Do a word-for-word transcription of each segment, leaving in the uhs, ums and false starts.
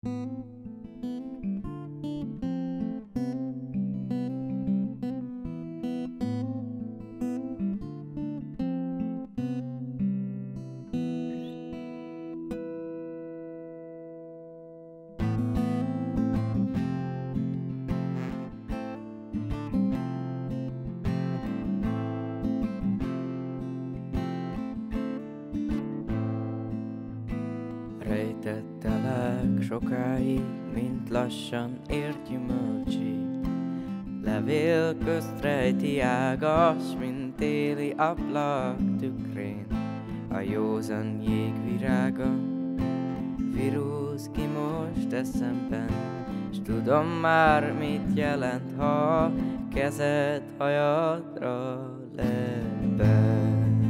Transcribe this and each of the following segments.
Rejtettelek sokáig, mint lassan ér gyümölcsét. Levél közt rejti ágas, mint téli ablak tükrén. A józan jégvirága virúz ki most eszemben, s tudom már, mit jelent, ha kezed hajadra lebeg.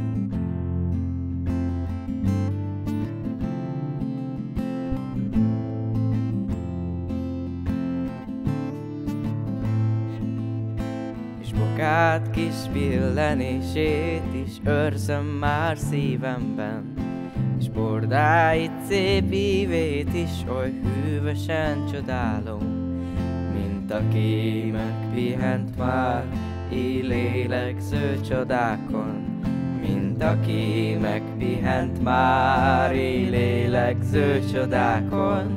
Bokát kis pillenését is őrzöm már szívemben, és bordáit szép ívét is oly hűvösen csodálom, mint aki megpihent már éj lélegző csodákon, mint aki megpihent már éj lélegző csodákon.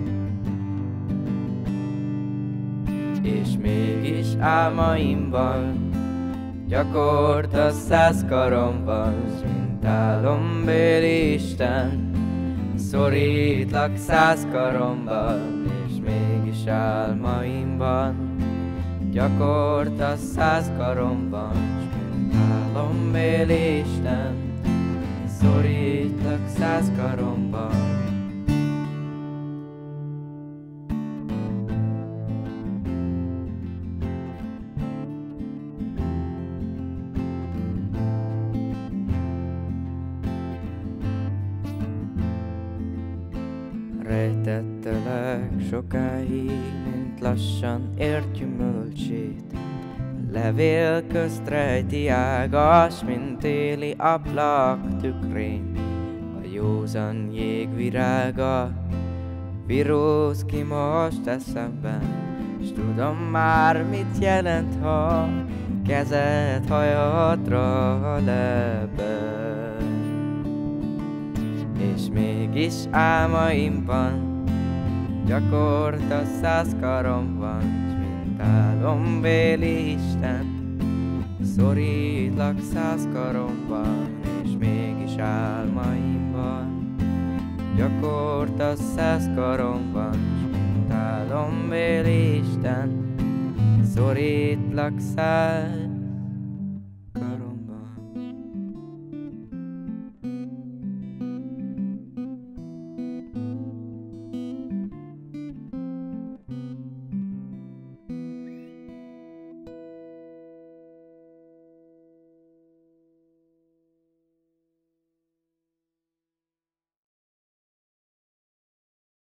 És mégis álmaimban gyakorta száz karomban, s mint álombéli Isten szorítlak száz karomban. És mégis álmaimban gyakorta száz karomban, s mint álombéli Isten szorítlak száz karomban. Rejtettelek sokáig, mint lassan ér gyümölcsét. Levél közt rejti ágas, mint téli ablak tükrén. A józan jégvirága viróz ki most eszemben, s tudom már, mit jelent, ha kezed hajadra lebeg. És mégis álmaimban gyakorta száz karomban, s mint álombéli Isten szorítlak száz karomban. És mégis álmaimban gyakorta száz karomban, s mint álombéli Isten szorítlak száz